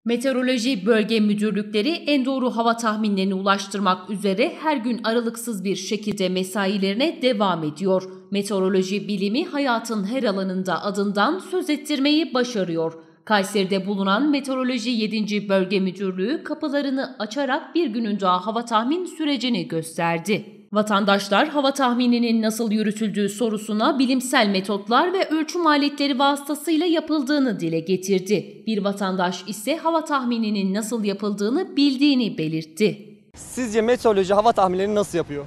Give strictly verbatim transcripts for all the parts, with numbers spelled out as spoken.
Meteoroloji Bölge Müdürlükleri en doğru hava tahminlerini ulaştırmak üzere her gün aralıksız bir şekilde mesailerine devam ediyor. Meteoroloji bilimi hayatın her alanında adından söz ettirmeyi başarıyor. Kayseri'de bulunan Meteoroloji yedinci Bölge Müdürlüğü kapılarını açarak bir günün daha hava tahmin sürecini gösterdi. Vatandaşlar hava tahmininin nasıl yürütüldüğü sorusuna bilimsel metotlar ve ölçüm aletleri vasıtasıyla yapıldığını dile getirdi. Bir vatandaş ise hava tahmininin nasıl yapıldığını bildiğini belirtti. Sizce meteoroloji hava tahminlerini nasıl yapıyor?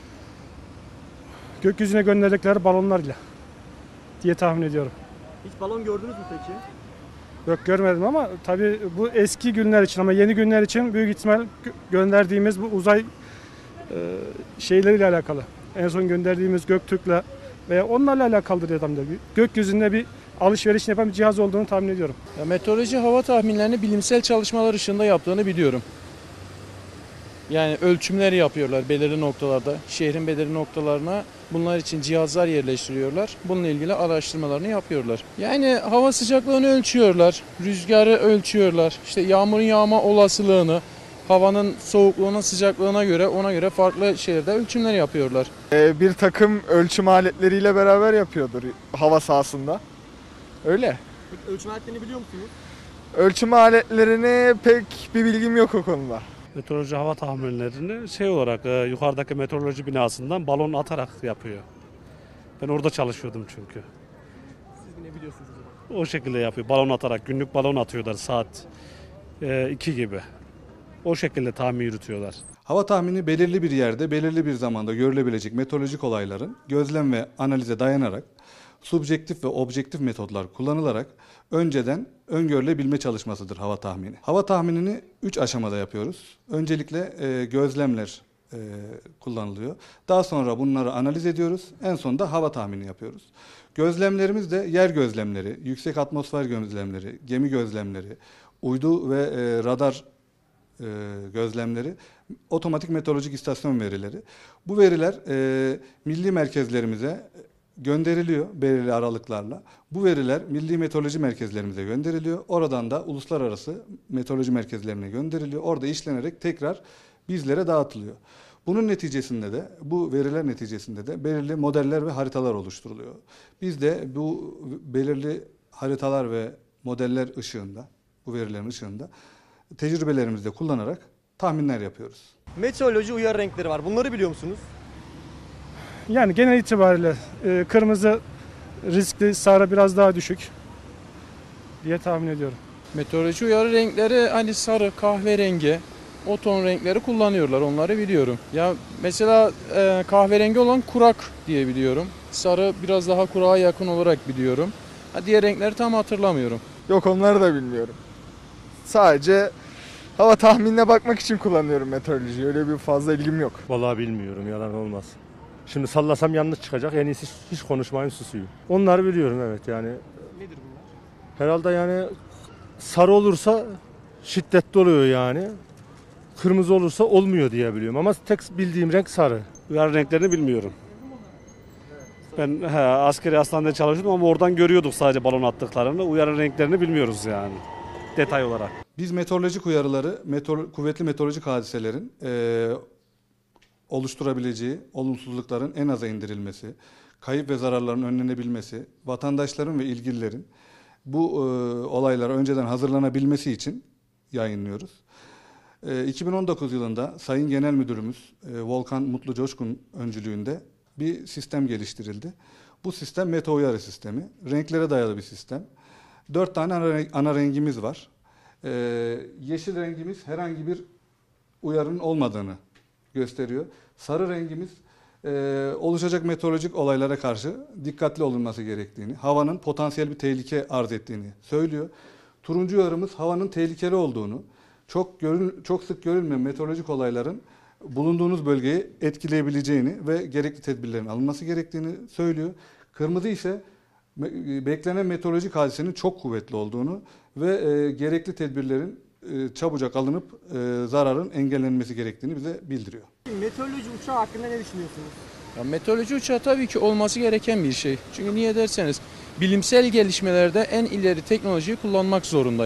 Gökyüzüne gönderdikleri balonlarla diye tahmin ediyorum. Hiç balon gördünüz mü peki? Yok, görmedim ama tabii bu eski günler için, ama yeni günler için büyük ihtimal gönderdiğimiz bu uzay e, şeyleriyle alakalı. En son gönderdiğimiz Göktürk'le veya onlarla alakalıdır diye tahmin ediyorum. Gökyüzünde bir alışveriş yapan bir cihaz olduğunu tahmin ediyorum. Ya, meteoroloji hava tahminlerini bilimsel çalışmalar ışığında yaptığını biliyorum. Yani ölçümleri yapıyorlar belirli noktalarda, şehrin belirli noktalarına bunlar için cihazlar yerleştiriyorlar. Bununla ilgili araştırmalarını yapıyorlar. Yani hava sıcaklığını ölçüyorlar, rüzgarı ölçüyorlar, işte yağmurun yağma olasılığını, havanın soğukluğuna, sıcaklığına göre ona göre farklı şehirde ölçümler yapıyorlar. Ee, bir takım ölçüm aletleriyle beraber yapıyordur hava sahasında. Öyle. Peki ölçüm aletlerini biliyor musunuz? Ölçüm aletlerini pek bir bilgim yok o konuda. Meteoroloji hava tahminlerini şey olarak e, yukarıdaki meteoroloji binasından balon atarak yapıyor. Ben orada çalışıyordum çünkü. Siz ne biliyorsunuz o zaman? O şekilde yapıyor. Balon atarak, günlük balon atıyorlar saat iki gibi. O şekilde tahmin yürütüyorlar. Hava tahmini belirli bir yerde, belirli bir zamanda görülebilecek meteorolojik olayların gözlem ve analize dayanarak subjektif ve objektif metotlar kullanılarak önceden öngörülebilme çalışmasıdır hava tahmini. Hava tahminini üç aşamada yapıyoruz. Öncelikle e, gözlemler e, kullanılıyor. Daha sonra bunları analiz ediyoruz. En sonunda hava tahmini yapıyoruz. Gözlemlerimiz de yer gözlemleri, yüksek atmosfer gözlemleri, gemi gözlemleri, uydu ve e, radar e, gözlemleri, otomatik meteorolojik istasyon verileri. Bu veriler e, milli merkezlerimize gönderiliyor belirli aralıklarla. Bu veriler milli meteoroloji merkezlerimize gönderiliyor. Oradan da uluslararası meteoroloji merkezlerine gönderiliyor. Orada işlenerek tekrar bizlere dağıtılıyor. Bunun neticesinde de, bu veriler neticesinde de belirli modeller ve haritalar oluşturuluyor. Biz de bu belirli haritalar ve modeller ışığında, bu verilerin ışığında tecrübelerimizde kullanarak tahminler yapıyoruz. Meteoroloji uyarı renkleri var. Bunları biliyor musunuz? Yani genel itibariyle e, kırmızı riskli, sarı biraz daha düşük diye tahmin ediyorum. Meteoroloji uyarı renkleri hani sarı, kahverengi, o ton renkleri kullanıyorlar, onları biliyorum. Ya mesela e, kahverengi olan kurak diye biliyorum. Sarı biraz daha kurağa yakın olarak biliyorum. Ha, diğer renkleri tam hatırlamıyorum. Yok, onları da bilmiyorum. Sadece hava tahminine bakmak için kullanıyorum meteorolojiyi. Öyle bir fazla ilgim yok. Vallahi bilmiyorum, yalan olmaz. Şimdi sallasam yanlış çıkacak, en iyisi hiç konuşmayın, susuyum. Onları biliyorum, evet yani. Nedir bunlar? Herhalde yani sarı olursa şiddetli oluyor yani. Kırmızı olursa olmuyor diye biliyorum ama tek bildiğim renk sarı. Uyarı renklerini bilmiyorum. Ben he, askeri hastanede çalışıyordum ama oradan görüyorduk sadece balon attıklarını. Uyarı renklerini bilmiyoruz yani detay olarak. Biz meteorolojik uyarıları, meteor, kuvvetli meteorolojik hadiselerin e, oluşturabileceği olumsuzlukların en aza indirilmesi, kayıp ve zararların önlenebilmesi, vatandaşların ve ilgililerin bu e, olaylara önceden hazırlanabilmesi için yayınlıyoruz. E, iki bin on dokuz yılında Sayın Genel Müdürümüz e, Volkan Mutlu Coşkun öncülüğünde bir sistem geliştirildi. Bu sistem meteo uyarı sistemi, renklere dayalı bir sistem. Dört tane ana, ana rengimiz var. E, yeşil rengimiz herhangi bir uyarının olmadığını gösteriyor. Sarı rengimiz e, oluşacak meteorolojik olaylara karşı dikkatli olunması gerektiğini, havanın potansiyel bir tehlike arz ettiğini söylüyor. Turuncu uyarımız havanın tehlikeli olduğunu, çok görül, çok sık görülmeyen meteorolojik olayların bulunduğunuz bölgeyi etkileyebileceğini ve gerekli tedbirlerin alınması gerektiğini söylüyor. Kırmızı ise beklenen meteorolojik hadisenin çok kuvvetli olduğunu ve e, gerekli tedbirlerin e, çabucak alınıp e, zararın engellenmesi gerektiğini bize bildiriyor. Meteoroloji uçağı hakkında ne düşünüyorsunuz? Ya, meteoroloji uçağı tabii ki olması gereken bir şey. Çünkü niye derseniz bilimsel gelişmelerde en ileri teknolojiyi kullanmak zorundayız.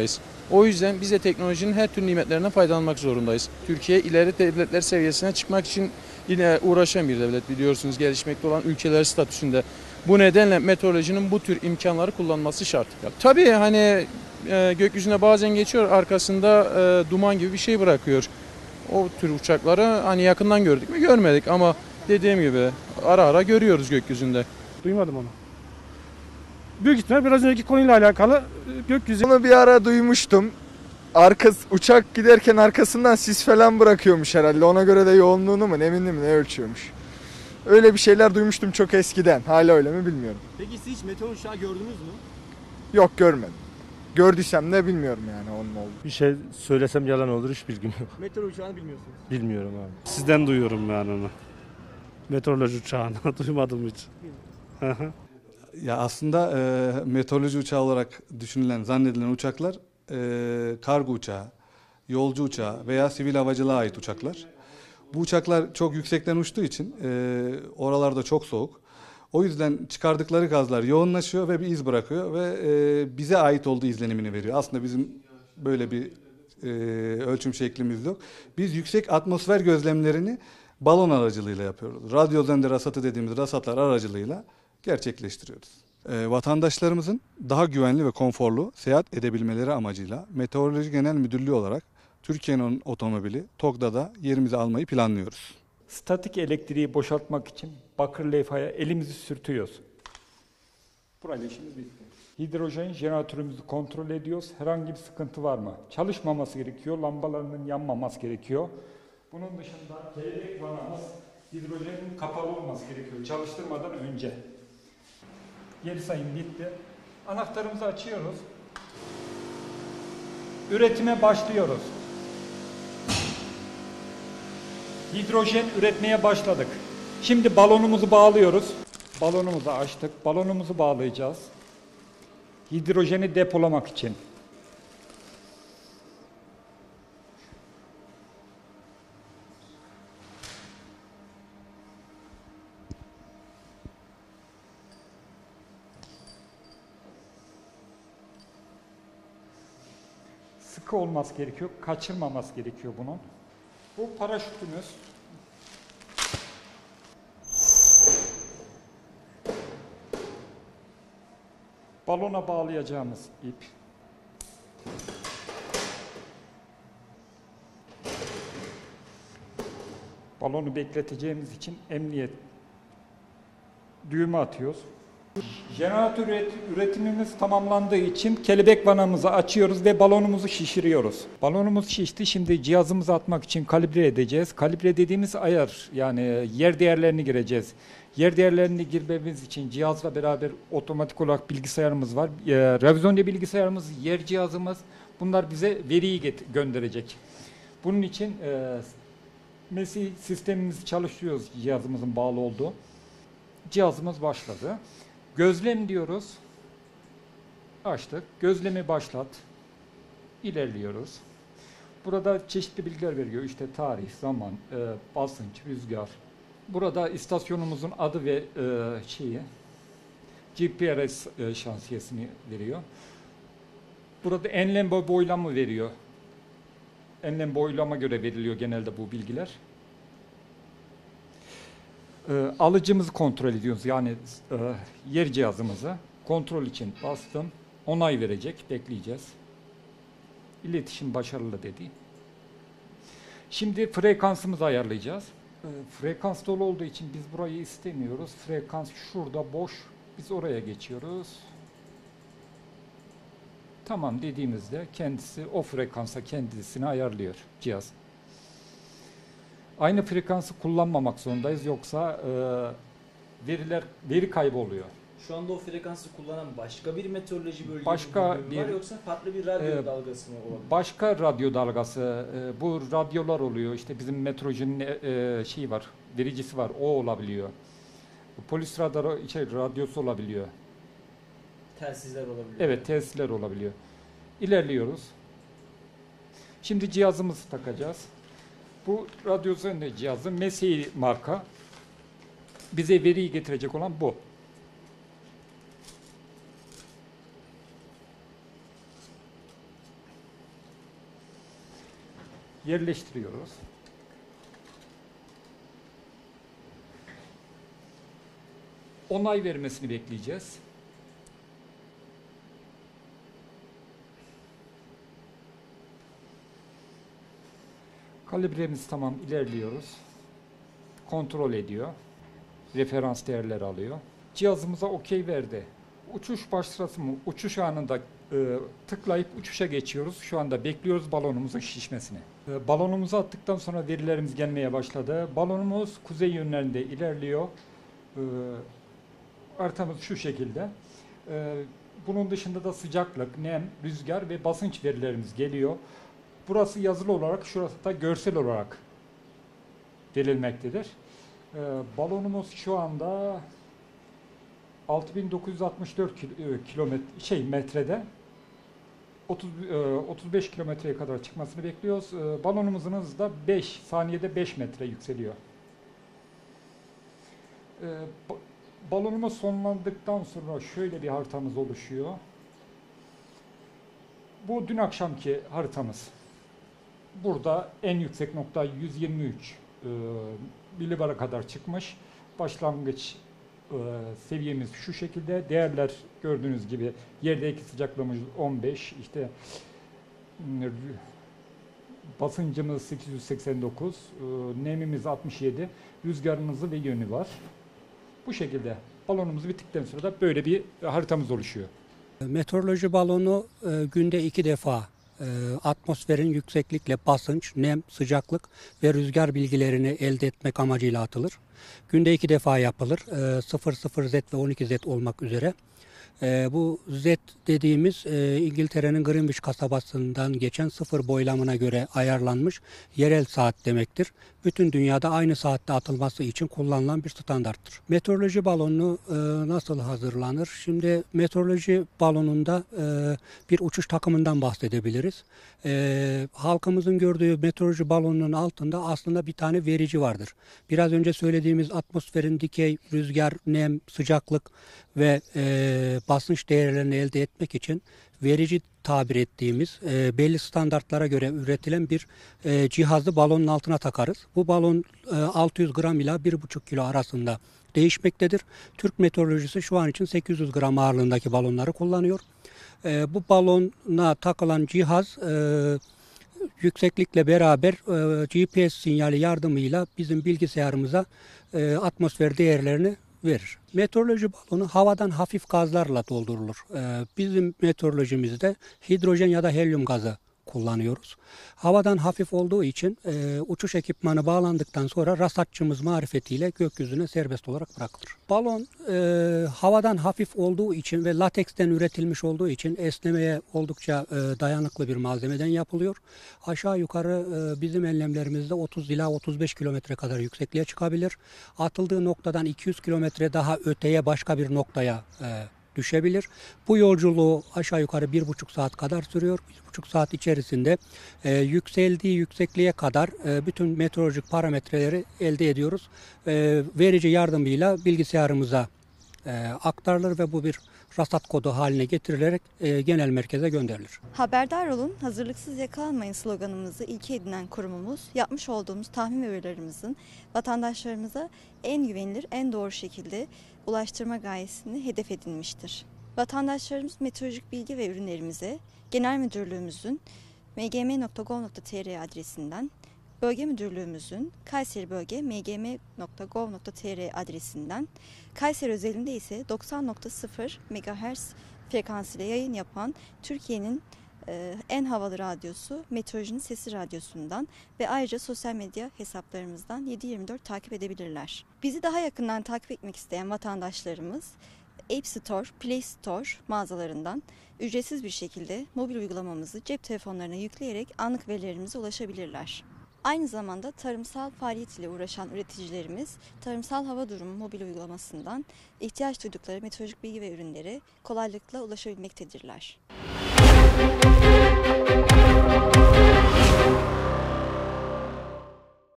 O yüzden biz de teknolojinin her türlü nimetlerinden faydalanmak zorundayız. Türkiye ileri devletler seviyesine çıkmak için yine uğraşan bir devlet, biliyorsunuz, gelişmekte olan ülkeler statüsünde. Bu nedenle meteorolojinin bu tür imkanları kullanması şart. Ya, tabii hani e, gökyüzüne bazen geçiyor, arkasında e, duman gibi bir şey bırakıyor. O tür uçakları hani yakından gördük mü görmedik ama dediğim gibi ara ara görüyoruz gökyüzünde. Duymadım onu. Büyük ihtimal biraz önceki konuyla alakalı e, gökyüzü. Bunu bir ara duymuştum. Arkası, uçak giderken arkasından sis falan bırakıyormuş herhalde. Ona göre de yoğunluğunu mu, nemini mi ne ölçüyormuş. Öyle bir şeyler duymuştum çok eskiden. Hala öyle mi bilmiyorum. Peki siz hiç meteor uçağı gördünüz mü? Yok, görmedim. Gördüysem de bilmiyorum yani onun olduğunu. Bir şey söylesem yalan olur, hiç bilgim yok. Meteor uçağını bilmiyorsunuz. Bilmiyorum abi. Sizden duyuyorum yani onu. Meteoroloji uçağını duymadım hiç. Ya aslında e, meteoroloji uçağı olarak düşünülen, zannedilen uçaklar e, kargo uçağı, yolcu uçağı veya sivil havacılığa ait uçaklar. Bu uçaklar çok yüksekten uçtuğu için e, oralarda çok soğuk. O yüzden çıkardıkları gazlar yoğunlaşıyor ve bir iz bırakıyor ve e, bize ait olduğu izlenimini veriyor. Aslında bizim böyle bir e, ölçüm şeklimiz yok. Biz yüksek atmosfer gözlemlerini balon aracılığıyla yapıyoruz. Radyo zende rasatı dediğimiz rasatlar aracılığıyla gerçekleştiriyoruz. E, vatandaşlarımızın daha güvenli ve konforlu seyahat edebilmeleri amacıyla Meteoroloji Genel Müdürlüğü olarak Türkiye'nin otomobili TOGG'da yerimizi almayı planlıyoruz. Statik elektriği boşaltmak için bakır levhaya elimizi sürtüyoruz. Burayla işimiz bitti. Hidrojen jeneratörümüzü kontrol ediyoruz. Herhangi bir sıkıntı var mı? Çalışmaması gerekiyor. Lambalarının yanmaması gerekiyor. Bunun dışında kelebek vanamız hidrojenin kapalı olması gerekiyor çalıştırmadan önce. Geri sayım bitti. Anahtarımızı açıyoruz. Üretime başlıyoruz. Hidrojen üretmeye başladık. Şimdi balonumuzu bağlıyoruz. Balonumuzu açtık. Balonumuzu bağlayacağız. Hidrojeni depolamak için. Sıkı olması gerekiyor. Kaçırmaması gerekiyor bunun. Bu paraşütümüz. Balona bağlayacağımız ip. Balonu bekleteceğimiz için emniyet düğme atıyoruz. Jeneratör üretimimiz tamamlandığı için kelebek vanamızı açıyoruz ve balonumuzu şişiriyoruz. Balonumuz şişti. Şimdi cihazımızı atmak için kalibre edeceğiz. Kalibre dediğimiz ayar, yani yer değerlerini gireceğiz. Yer değerlerini girmemiz için cihazla beraber otomatik olarak bilgisayarımız var. E, revizyon bilgisayarımız, yer cihazımız, bunlar bize veriyi gönderecek. Bunun için e, Mesih sistemimizi çalıştırıyoruz, cihazımızın bağlı olduğu. Cihazımız başladı. Gözlem diyoruz. Açtık. Gözlemi başlat. İlerliyoruz. Burada çeşitli bilgiler veriyor. İşte tarih, zaman, e, basınç, rüzgar. Burada istasyonumuzun adı ve e, şeyi, G P R S e, şansiyesini veriyor. Burada enlem boylama veriyor. Enlem boylama göre veriliyor genelde bu bilgiler. E, alıcımızı kontrol ediyoruz. Yani e, yer cihazımızı kontrol için bastım. Onay verecek. Bekleyeceğiz. İletişim başarılı dedi. Şimdi frekansımızı ayarlayacağız. E, frekans dolu olduğu için biz burayı istemiyoruz. Frekans şurada boş. Biz oraya geçiyoruz. Tamam dediğimizde kendisi o frekansa kendisini ayarlıyor cihaz. Aynı frekansı kullanmamak zorundayız, yoksa e, veriler veri kaybı oluyor. Şu anda o frekansı kullanan başka bir meteoroloji bölgesi başka bir bir var, yoksa farklı bir radyo e, dalgası mı olabilir? Başka radyo dalgası, e, bu radyolar oluyor. İşte bizim meteorolojinin e, şeyi var, vericisi var, o olabiliyor. Polis radarı, şey, radyosu olabiliyor. Telsizler olabiliyor. Evet, telsizler olabiliyor. İlerliyoruz. Şimdi cihazımızı takacağız. Bu radyozonde cihazı Mesih marka. Bize veriyi getirecek olan bu. yerleştiriyoruz. Onay vermesini bekleyeceğiz. Kalibremiz tamam, ilerliyoruz. Kontrol ediyor. Referans değerleri alıyor. Cihazımıza okey verdi. Uçuş başlasın mı? Uçuş anında e, tıklayıp uçuşa geçiyoruz. Şu anda bekliyoruz balonumuzun şişmesini. E, balonumuzu attıktan sonra verilerimiz gelmeye başladı. Balonumuz kuzey yönlerinde ilerliyor. E, haritamız şu şekilde. E, bunun dışında da sıcaklık, nem, rüzgar ve basınç verilerimiz geliyor. Burası yazılı olarak, şurası da görsel olarak verilmektedir. Ee, balonumuz şu anda altı bin dokuz yüz altmış dört kilometre şey metrede otuz, e, otuz beş kilometreye kadar çıkmasını bekliyoruz. Ee, balonumuzun hızı da beş saniyede beş metre yükseliyor. Ee, ba balonumuz sonlandıktan sonra şöyle bir haritamız oluşuyor. Bu dün akşamki haritamız. Burada en yüksek nokta yüz yirmi üç e, milibara kadar çıkmış. Başlangıç e, seviyemiz şu şekilde. Değerler gördüğünüz gibi yerdeki sıcaklığımız on beş, işte e, basıncımız sekiz yüz seksen dokuz, e, nemimiz altmış yedi, rüzgarın hızı ve yönü var. Bu şekilde balonumuz bittikten sonra da böyle bir haritamız oluşuyor. Meteoroloji balonu e, günde iki defa e, atmosferin yükseklikle basınç, nem, sıcaklık ve rüzgar bilgilerini elde etmek amacıyla atılır. Günde iki defa yapılır. E, sıfır sıfır Z ve on iki Z olmak üzere. E, bu Z dediğimiz e, İngiltere'nin Greenwich kasabasından geçen sıfır boylamına göre ayarlanmış yerel saat demektir. Bütün dünyada aynı saatte atılması için kullanılan bir standarttır. Meteoroloji balonu e, nasıl hazırlanır? Şimdi meteoroloji balonunda e, bir uçuş takımından bahsedebiliriz. E, halkımızın gördüğü meteoroloji balonunun altında aslında bir tane verici vardır. Biraz önce söylediğimiz atmosferin dikey, rüzgar, nem, sıcaklık ve e, basınç değerlerini elde etmek için verici tabir ettiğimiz e, belli standartlara göre üretilen bir e, cihazı balonun altına takarız. Bu balon e, altı yüz gram ila bir buçuk kilo arasında değişmektedir. Türk meteorolojisi şu an için sekiz yüz gram ağırlığındaki balonları kullanıyor. E, bu balona takılan cihaz e, yükseklikle beraber e, G P S sinyali yardımıyla bizim bilgisayarımıza e, atmosfer değerlerini verir. Meteoroloji balonu havadan hafif gazlarla doldurulur. Ee, bizim meteorolojimizde hidrojen ya da helyum gazı kullanıyoruz. Havadan hafif olduğu için e, uçuş ekipmanı bağlandıktan sonra rasatçımız marifetiyle gökyüzüne serbest olarak bırakılır. Balon e, havadan hafif olduğu için ve lateksten üretilmiş olduğu için esnemeye oldukça e, dayanıklı bir malzemeden yapılıyor. Aşağı yukarı e, bizim enlemlerimizde otuz ila otuz beş kilometre kadar yüksekliğe çıkabilir. Atıldığı noktadan iki yüz kilometre daha öteye başka bir noktaya e, düşebilir. Bu yolculuğu aşağı yukarı bir buçuk saat kadar sürüyor. Bir buçuk saat içerisinde e, yükseldiği yüksekliğe kadar e, bütün meteorolojik parametreleri elde ediyoruz. E, verici yardımıyla bilgisayarımıza e, aktarılır ve bu bir rasat kodu haline getirilerek e, genel merkeze gönderilir. Haberdar olun, hazırlıksız yakalanmayın sloganımızı ilke edinen kurumumuz, yapmış olduğumuz tahmin ve verilerimizin vatandaşlarımıza en güvenilir, en doğru şekilde ulaştırma gayesini hedef edinmiştir. Vatandaşlarımız meteorolojik bilgi ve ürünlerimize Genel Müdürlüğümüzün m g m nokta gov nokta t r adresinden, Bölge Müdürlüğümüzün Kayseri Bölge m g m nokta gov nokta t r adresinden, Kayseri özelinde ise doksan nokta sıfır megahertz frekansıyla yayın yapan Türkiye'nin e, en havalı radyosu Meteorolojinin Sesi Radyosu'ndan ve ayrıca sosyal medya hesaplarımızdan yedi yirmi dört takip edebilirler. Bizi daha yakından takip etmek isteyen vatandaşlarımız App Store, Play Store mağazalarından ücretsiz bir şekilde mobil uygulamamızı cep telefonlarına yükleyerek anlık verilerimize ulaşabilirler. Aynı zamanda tarımsal faaliyet ile uğraşan üreticilerimiz Tarımsal Hava Durumu mobil uygulamasından ihtiyaç duydukları meteorolojik bilgi ve ürünlere kolaylıkla ulaşabilmektedirler.